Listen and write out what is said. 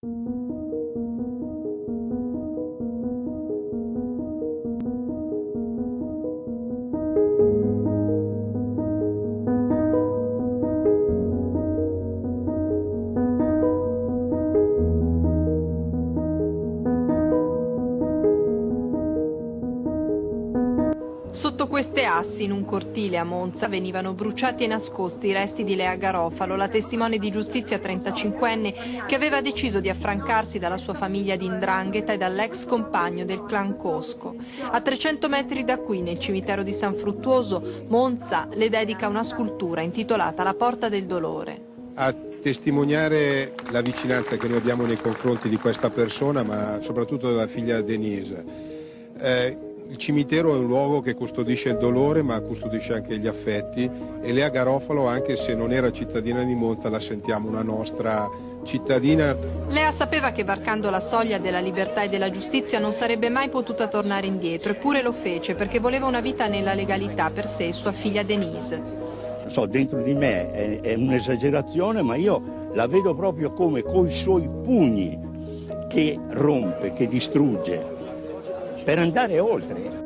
Sotto queste assi, in un cortile a Monza, venivano bruciati e nascosti i resti di Lea Garofalo, la testimone di giustizia 35enne che aveva deciso di affrancarsi dalla sua famiglia di 'ndrangheta e dall'ex compagno del clan Cosco. A 300 metri da qui, nel cimitero di San Fruttuoso, Monza le dedica una scultura intitolata La Porta del Dolore. A testimoniare la vicinanza che noi abbiamo nei confronti di questa persona, ma soprattutto della figlia Denise. Il cimitero è un luogo che custodisce il dolore, ma custodisce anche gli affetti, e Lea Garofalo, anche se non era cittadina di Monza, la sentiamo una nostra cittadina. Lea sapeva che varcando la soglia della libertà e della giustizia non sarebbe mai potuta tornare indietro, eppure lo fece perché voleva una vita nella legalità per sé e sua figlia Denise. So, dentro di me è un'esagerazione, ma io la vedo proprio come coi suoi pugni che rompe, che distrugge, per andare oltre.